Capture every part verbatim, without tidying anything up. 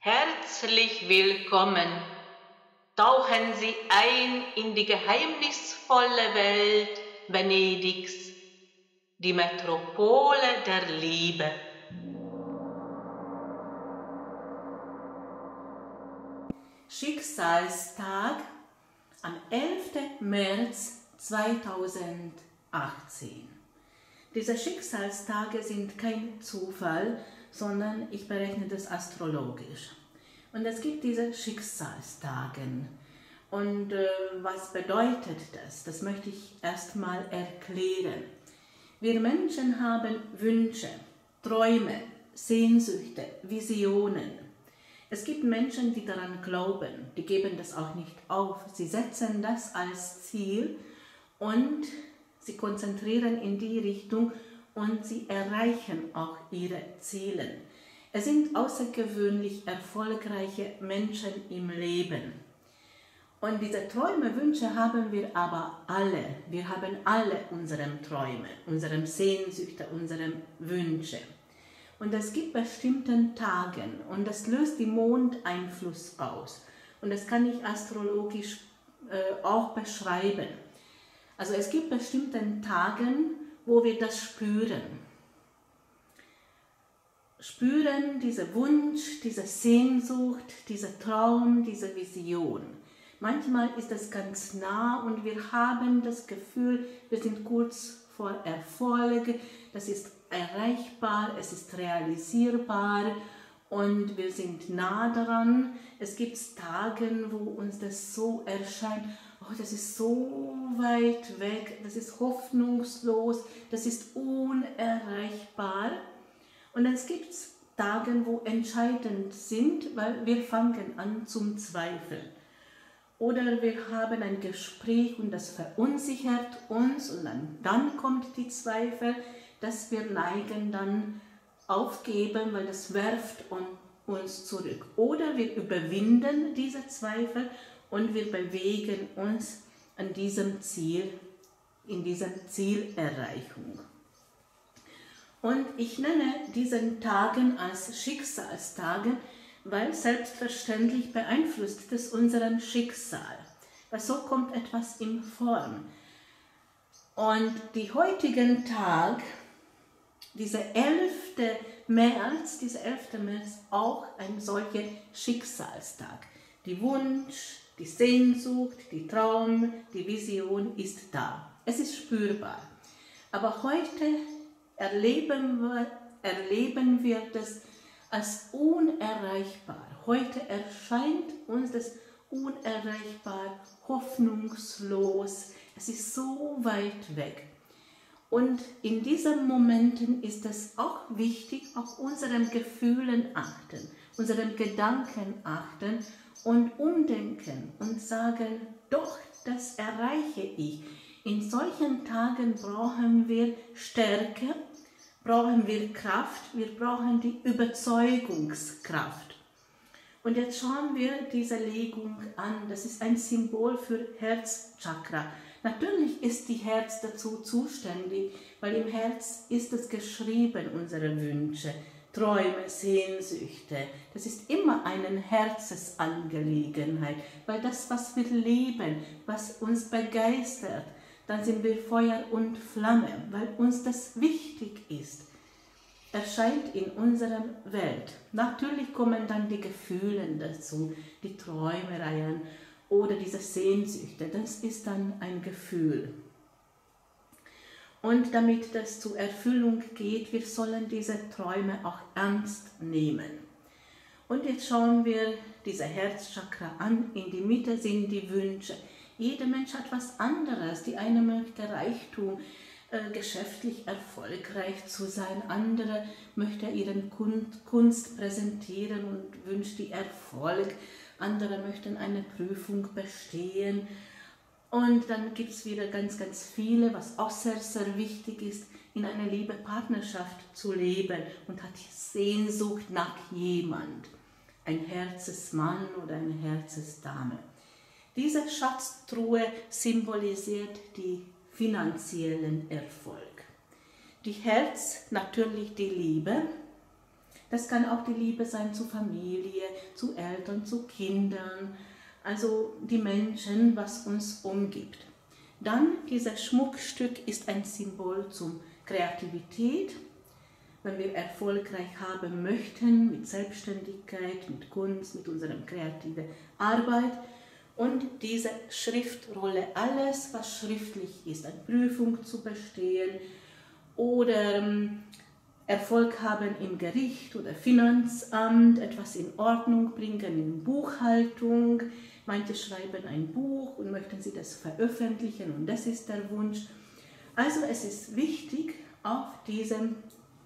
Herzlich willkommen. Tauchen Sie ein in die geheimnisvolle Welt Venedigs, die Metropole der Liebe. Schicksalstag am elften März zweitausendachtzehn. Diese Schicksalstage sind kein Zufall, sondern ich berechne das astrologisch. Und es gibt diese Schicksalstage. Und äh, was bedeutet das? Das möchte ich erstmal erklären. Wir Menschen haben Wünsche, Träume, Sehnsüchte, Visionen. Es gibt Menschen, die daran glauben, die geben das auch nicht auf. Sie setzen das als Ziel und sie konzentrieren in die Richtung und sie erreichen auch ihre Ziele. Es sind außergewöhnlich erfolgreiche Menschen im Leben. Und diese Träume, Wünsche haben wir aber alle. Wir haben alle unsere Träume, unsere Sehnsüchte, unsere Wünsche. Und es gibt bestimmte Tage und das löst die Mondeinfluss aus. Und das kann ich astrologisch äh, auch beschreiben. Also es gibt bestimmte Tage, wo wir das spüren. Spüren diesen Wunsch, diese Sehnsucht, dieser Traum, diese Vision. Manchmal ist es ganz nah und wir haben das Gefühl, wir sind kurz vor Erfolg, das ist erreichbar, es ist realisierbar und wir sind nah daran. Es gibt Tage, wo uns das so erscheint, oh, das ist so weit weg, das ist hoffnungslos, das ist unerreichbar. Und es gibt Tage, wo entscheidend sind, weil wir fangen an zum Zweifeln. Oder wir haben ein Gespräch und das verunsichert uns und dann, dann kommt die Zweifel, dass wir neigen dann aufgeben, weil das werft uns zurück. Oder wir überwinden diese Zweifel und wir bewegen uns an diesem Ziel, in dieser Zielerreichung. Und ich nenne diesen Tagen als Schicksalstage, weil selbstverständlich beeinflusst es unseren Schicksal. Weil so kommt etwas in Form. Und die heutigen Tag, dieser elfte März, dieser elfte März, auch ein solcher Schicksalstag. Die Wunsch, die Sehnsucht, die Traum, die Vision ist da. Es ist spürbar. Aber heute erleben wir, erleben wir das als unerreichbar. Heute erscheint uns das unerreichbar, hoffnungslos. Es ist so weit weg. Und in diesen Momenten ist es auch wichtig, auf unseren Gefühlen achten, unseren Gedanken achten und umdenken und sagen, doch, das erreiche ich. In solchen Tagen brauchen wir Stärke, brauchen wir Kraft, wir brauchen die Überzeugungskraft. Und jetzt schauen wir diese Legung an. Das ist ein Symbol für Herzchakra. Natürlich ist die Herz dazu zuständig, weil im Herz ist es geschrieben, unsere Wünsche, Träume, Sehnsüchte. Das ist immer eine Herzensangelegenheit, weil das, was wir leben, was uns begeistert, dann sind wir Feuer und Flamme, weil uns das wichtig ist, erscheint in unserer Welt. Natürlich kommen dann die Gefühle dazu, die Träumereien oder diese Sehnsüchte, das ist dann ein Gefühl. Und damit das zur Erfüllung geht, wir sollen diese Träume auch ernst nehmen. Und jetzt schauen wir diese Herzchakra an, in die Mitte sind die Wünsche. Jeder Mensch hat was anderes. Die eine möchte Reichtum, äh, geschäftlich erfolgreich zu sein. Andere möchte ihre Kunst präsentieren und wünscht die Erfolg. Andere möchten eine Prüfung bestehen. Und dann gibt es wieder ganz, ganz viele, was auch sehr, sehr wichtig ist, in einer Liebe-Partnerschaft zu leben und hat Sehnsucht nach jemand. Ein Herzensmann oder eine Herzensdame. Diese Schatztruhe symbolisiert die finanziellen Erfolg. Die Herz, natürlich die Liebe. Das kann auch die Liebe sein zu Familie, zu Eltern, zu Kindern, also die Menschen, was uns umgibt. Dann, dieses Schmuckstück ist ein Symbol zur Kreativität. Wenn wir erfolgreich haben möchten mit Selbstständigkeit, mit Kunst, mit unserer kreativen Arbeit. Und diese Schriftrolle, alles was schriftlich ist, eine Prüfung zu bestehen oder ähm, Erfolg haben im Gericht oder Finanzamt, etwas in Ordnung bringen in Buchhaltung. Manche schreiben ein Buch und möchten sie das veröffentlichen und das ist der Wunsch. Also es ist wichtig, auf diesem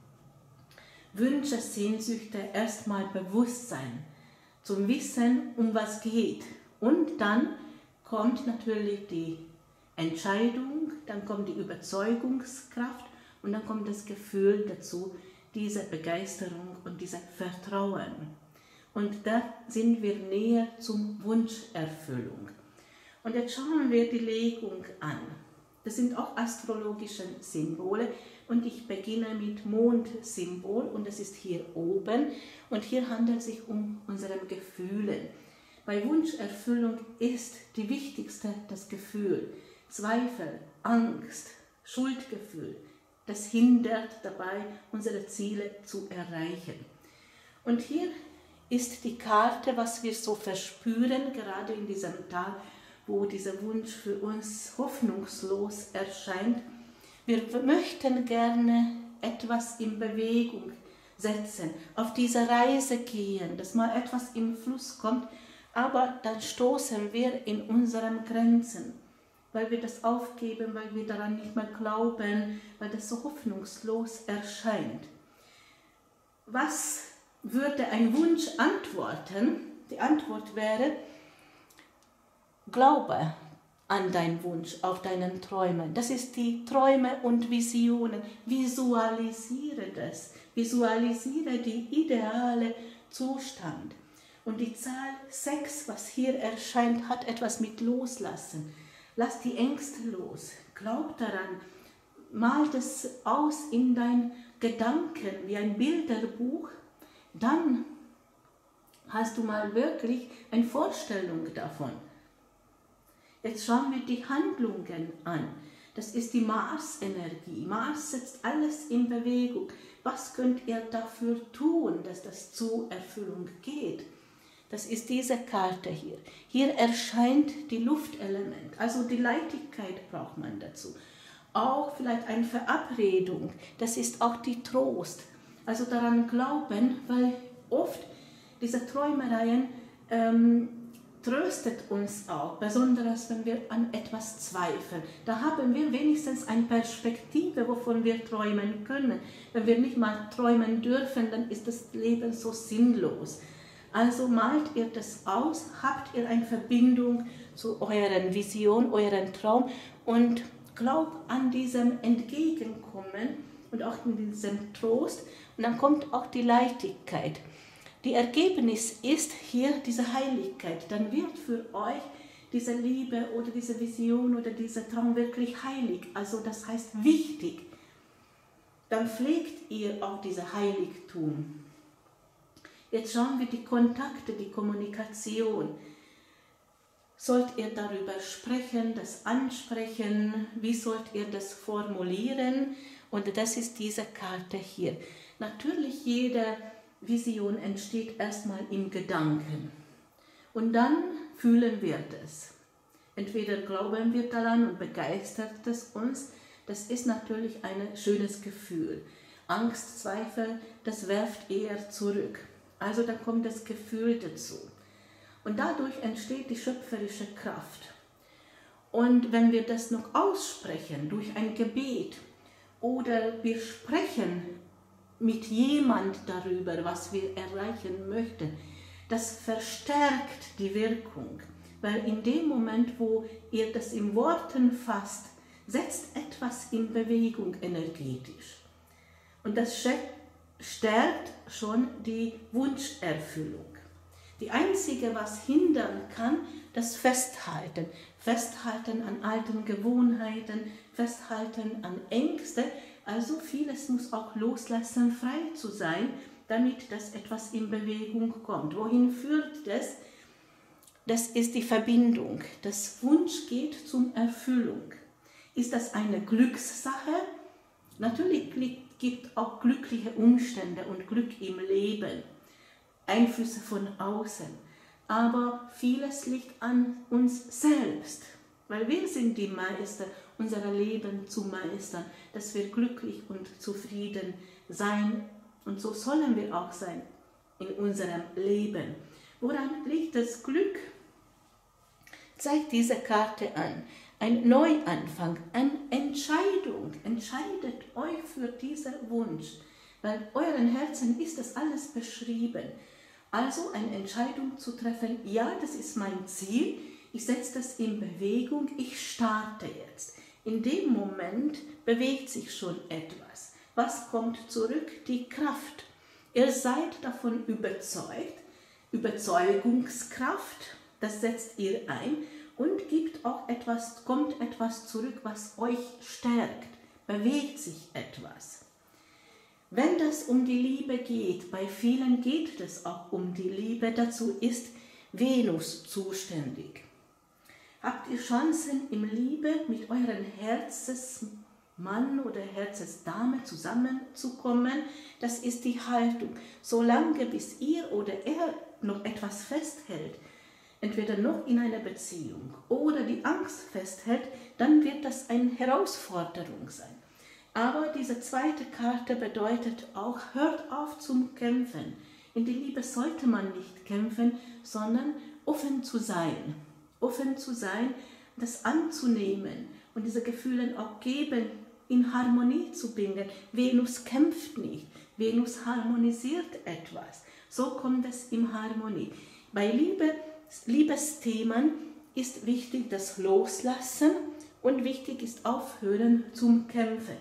Wünsche, Sehnsüchte erstmal bewusst sein, zum Wissen, um was geht. Und dann kommt natürlich die Entscheidung, dann kommt die Überzeugungskraft und dann kommt das Gefühl dazu, diese Begeisterung und dieses Vertrauen. Und da sind wir näher zum Wunscherfüllung. Und jetzt schauen wir die Legung an. Das sind auch astrologische Symbole und ich beginne mit Mondsymbol und das ist hier oben und hier handelt es sich um unsere Gefühle. Bei Wunscherfüllung ist die wichtigste das Gefühl, Zweifel, Angst, Schuldgefühl. Das hindert dabei, unsere Ziele zu erreichen. Und hier ist die Karte, was wir so verspüren, gerade in diesem Tag, wo dieser Wunsch für uns hoffnungslos erscheint. Wir möchten gerne etwas in Bewegung setzen, auf diese Reise gehen, dass mal etwas im Fluss kommt, aber dann stoßen wir in unseren Grenzen, weil wir das aufgeben, weil wir daran nicht mehr glauben, weil das so hoffnungslos erscheint. Was würde ein Wunsch antworten? Die Antwort wäre, glaube an deinen Wunsch, auf deinen Träumen. Das ist die Träume und Visionen. Visualisiere das. Visualisiere die ideale Zustand. Und die Zahl sechs, was hier erscheint, hat etwas mit Loslassen. Lass die Ängste los. Glaub daran. Mal das aus in deinen Gedanken wie ein Bilderbuch. Dann hast du mal wirklich eine Vorstellung davon. Jetzt schauen wir die Handlungen an. Das ist die Mars-Energie. Mars setzt alles in Bewegung. Was könnt ihr dafür tun, dass das zur Erfüllung geht? Das ist diese Karte hier. Hier erscheint die Luftelement, also die Leichtigkeit braucht man dazu. Auch vielleicht eine Verabredung, das ist auch die Trost. Also daran glauben, weil oft diese Träumereien ähm, tröstet uns auch, besonders wenn wir an etwas zweifeln. Da haben wir wenigstens eine Perspektive, wovon wir träumen können. Wenn wir nicht mal träumen dürfen, dann ist das Leben so sinnlos. Also malt ihr das aus, habt ihr eine Verbindung zu eurer Vision, euren Traum und glaubt an diesem Entgegenkommen und auch in diesem Trost und dann kommt auch die Leichtigkeit. Die Ergebnis ist hier diese Heiligkeit. Dann wird für euch diese Liebe oder diese Vision oder dieser Traum wirklich heilig. Also das heißt wichtig. Dann pflegt ihr auch dieses Heiligtum. Jetzt schauen wir die Kontakte, die Kommunikation. Sollt ihr darüber sprechen, das ansprechen? Wie sollt ihr das formulieren? Und das ist diese Karte hier. Natürlich jede Vision entsteht erstmal im Gedanken. Und dann fühlen wir das. Entweder glauben wir daran und begeistert es uns. Das ist natürlich ein schönes Gefühl. Angst, Zweifel, das werft eher zurück. Also da kommt das Gefühl dazu. Und dadurch entsteht die schöpferische Kraft. Und wenn wir das noch aussprechen durch ein Gebet oder wir sprechen mit jemand darüber, was wir erreichen möchten, das verstärkt die Wirkung. Weil in dem Moment, wo ihr das in Worten fasst, setzt etwas in Bewegung energetisch. Und das stärkt schon die Wunscherfüllung. Die einzige, was hindern kann, das Festhalten. Festhalten an alten Gewohnheiten, Festhalten an Ängsten. Also vieles muss auch loslassen, frei zu sein, damit dass etwas in Bewegung kommt. Wohin führt das? Das ist die Verbindung. Das Wunsch geht zum Erfüllung. Ist das eine Glückssache? Natürlich gibt es auch glückliche Umstände und Glück im Leben, Einflüsse von außen. Aber vieles liegt an uns selbst, weil wir sind die Meister, unser Leben zu meistern, dass wir glücklich und zufrieden sein und so sollen wir auch sein in unserem Leben. Woran liegt das Glück? Zeigt diese Karte an. Ein Neuanfang, eine Entscheidung. Entscheidet euch für diesen Wunsch, weil euren Herzen ist das alles beschrieben. Also eine Entscheidung zu treffen, ja, das ist mein Ziel, ich setze das in Bewegung, ich starte jetzt. In dem Moment bewegt sich schon etwas. Was kommt zurück? Die Kraft. Ihr seid davon überzeugt, Überzeugungskraft, das setzt ihr ein und gibt auch etwas, kommt etwas zurück, was euch stärkt, bewegt sich etwas. Wenn das um die Liebe geht, bei vielen geht es auch um die Liebe, dazu ist Venus zuständig. Habt ihr Chancen im Liebe mit euren Herzensmann oder Herzensdame zusammenzukommen? Das ist die Haltung. Solange bis ihr oder er noch etwas festhält, entweder noch in einer Beziehung oder die Angst festhält, dann wird das eine Herausforderung sein. Aber diese zweite Karte bedeutet auch, hört auf zum Kämpfen. In der Liebe sollte man nicht kämpfen, sondern offen zu sein. Offen zu sein, das anzunehmen und diese Gefühle auch geben, in Harmonie zu bringen. Venus kämpft nicht, Venus harmonisiert etwas. So kommt es in Harmonie. Bei Liebe, Liebesthemen ist wichtig das Loslassen und wichtig ist Aufhören zum Kämpfen.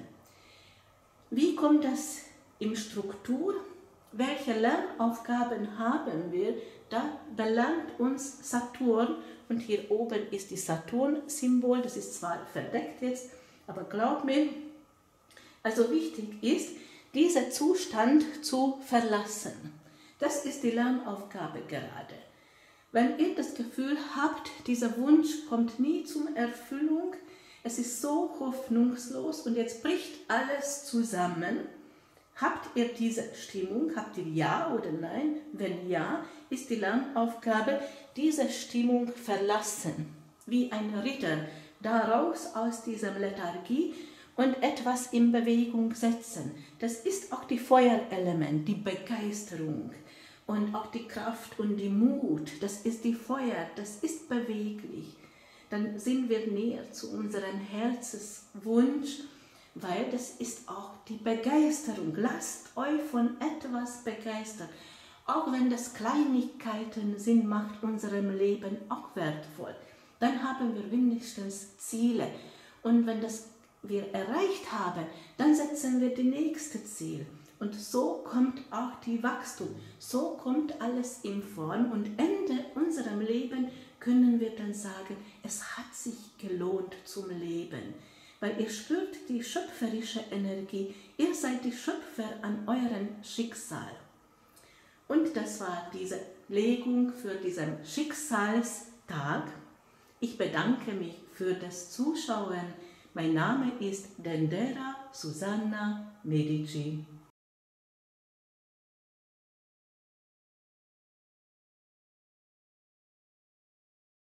Wie kommt das in Struktur? Welche Lernaufgaben haben wir? Da belangt uns Saturn und hier oben ist die Saturn-Symbol, das ist zwar verdeckt jetzt, aber glaubt mir, also wichtig ist, diesen Zustand zu verlassen. Das ist die Lernaufgabe gerade. Wenn ihr das Gefühl habt, dieser Wunsch kommt nie zur Erfüllung, es ist so hoffnungslos und jetzt bricht alles zusammen. Habt ihr diese Stimmung? Habt ihr Ja oder Nein? Wenn Ja, ist die Lernaufgabe, diese Stimmung verlassen. Wie ein Ritter, daraus aus dieser Lethargie und etwas in Bewegung setzen. Das ist auch die Feuerelement, die Begeisterung und auch die Kraft und die Mut. Das ist die Feuer, das ist beweglich. Dann sind wir näher zu unserem Herzenswunsch, weil das ist auch die Begeisterung. Lasst euch von etwas begeistern. Auch wenn das Kleinigkeiten sind, macht unserem Leben auch wertvoll. Dann haben wir wenigstens Ziele. Und wenn das wir erreicht haben, dann setzen wir das nächste Ziel. Und so kommt auch die Wachstum. So kommt alles in Form. Und Ende unserem Leben können wir dann sagen, es hat sich gelohnt zum Leben. Weil ihr spürt die schöpferische Energie. Ihr seid die Schöpfer an eurem Schicksal. Und das war diese Legung für diesen Schicksalstag. Ich bedanke mich für das Zuschauen. Mein Name ist Dendera Susanna Medici.